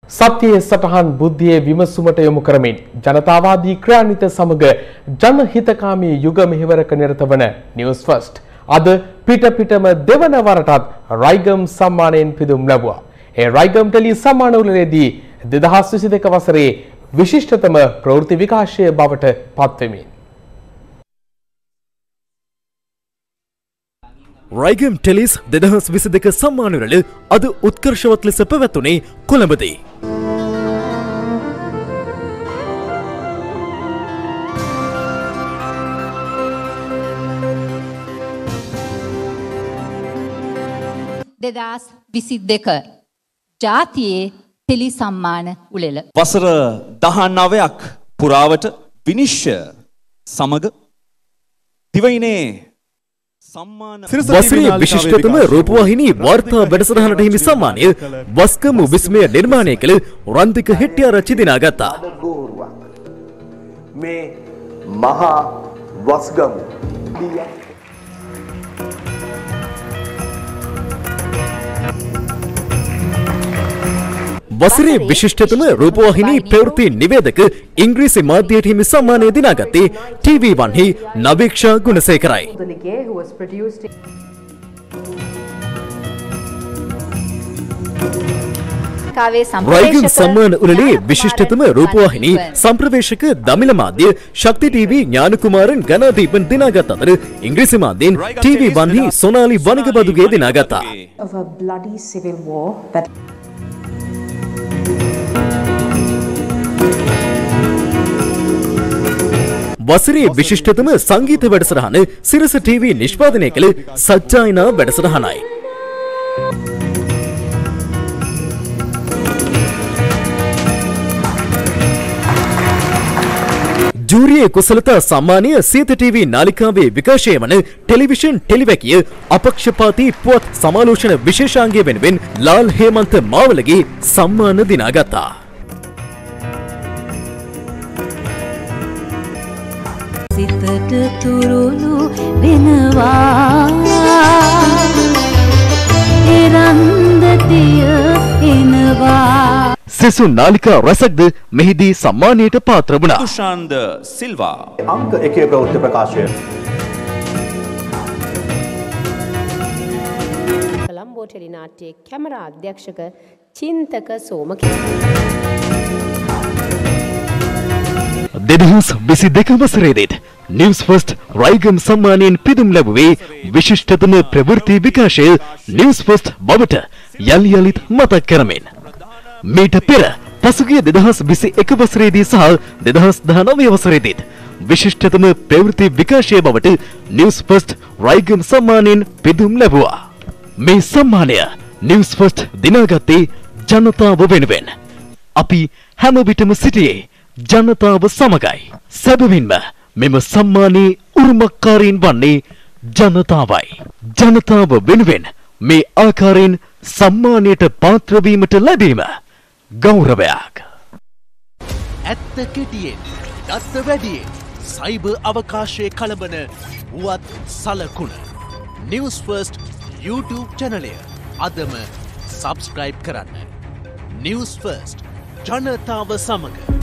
සත්‍යයේ සටහන් බුද්ධියේ විමසුමට යොමු කරමින් ජනතාවාදී ක්‍රියාන්විත සමග ජනහිතකාමී යුග මෙහෙවරක නිරත වන නිවුස් ෆස්ට් අද පිටම දෙවන වරටත් රයිගම් සම්මානයෙන් පිදුම් ලැබුවා. ඒ රයිගම් ටෙලි සම්මාන උළෙලේදී 2022 වසරේ විශිෂ්ටතම ප්‍රවෘත්ති විකාශය බවට පත්වෙමින් රයිගම් ටෙලිස් 2022 සම්මාන උළෙල අද උත්කර්ෂවත් ලෙස පැවැත්වුණේ කොළඹදී. දෙදස් 22 ජාතියේ ටෙලි සම්මාන උළෙල වසර 19ක් පුරාවට විනිශ්චය සමග දිවයිනේ වසරේ විශිෂ්ටතම රූපවාහිනී වාර්තා වැඩසටහනට හිමි සම්මානය වස්ගමු විස්මය නිර්මාණය කළ රන්දික හෙට්ටිආරච්චි දිනාගත්තා. මේ මහා වස්ගමු වසරේ විශිෂ්ටතම රූපවාහිනී ප්‍රවෘත්ති නිවේදක ඉංග්‍රීසි මාධ්‍යයට හිමි සම්මානය දිනාගත්තේ TV1 හි නවීක්ෂා ගුණසේකරයි. රයිගම් සම්මාන උළෙලේ විශිෂ්ටතම රූපවාහිනී සම්ප්‍රවේශක දමිළ මාධ්‍ය ශක්ති TV ඥානකුමාරන් ගණාදීපන් දිනාගත් අතර ඉංග්‍රීසි මාධ්‍යෙන් TV1 හි සොනාලි වනිගබදුගේ දිනාගත්තා. වසරේ විශිෂ්ටතම සංගීත වැඩසටහන සිරස TV නිෂ්පාදනය කළ සජ්ජායනා වැඩසටහනයි. ජූරියේ කුසලතා සම්මානය සියත TV නාලිකාවේ විකාශය වන ටෙලිවිෂන් ටෙලිවැකිය අපක්ෂපාතී පුවත් සමාලෝචන විශේෂාංගය වෙනුවෙන් ලාල් හේමන්ත මාවලගේ සම්මාන දිනාගත්තා. සිතට තුරුළු වෙනවා එරන්දතිය එනවා. සෙසු නාලිකා රසක්ද මෙහිදී සම්මානයට පාත්‍ර වුණා. දුෂාන්ද සිල්වා අංක 1 ප්‍රවෘත්ති ප්‍රකාශය කොළඹ ටෙලිනාට්‍යයේ කැමරා අධ්‍යක්ෂක චින්තක සෝමකී 2022 වසරේදීත් නිවුස් ෆස්ට් රයිගම් සම්මානයෙන් පිදුම් ලැබුවේ විශිෂ්ටතම ප්‍රවෘත්ති විකාශය නිවුස් ෆස්ට් බවට යලි යලිත් මතක් කරමින් මීට පෙර පසුගිය 2021 වසරේදී සහ 2019 වසරේදීත් විශිෂ්ටතම ප්‍රවෘත්ති විකාශය බවට නිවුස් ෆස්ට් රයිගම් සම්මානයෙන් පිදුම් ලැබුවා. මේ සම්මානය නිවුස් ෆස්ට් දිනාගත්තේ ජනතාව වෙනුවෙන්. අපි හැම විටම සිටියේ ජනතාව සමගයි. සැබවින්ම මෙම සම්මානයේ උරුමකාරීන් වන්නේ ජනතාවයි. ජනතාව වෙනුවෙන් මේ ආකාරයෙන් සම්මානයට පාත්‍ර වීමට ලැබීම ගෞරවයක්. ඇත්ත කෙටියෙන් දත්ත වැඩියෙන් සයිබර් අවකාශයේ කලබන වුවත් සලකුණ නිවුස් ෆර්ස්ට් YouTube චැනලය අදම සබ්ස්ක්‍රයිබ් කරන්න. නිවුස් ෆර්ස්ට් ජනතාව සමග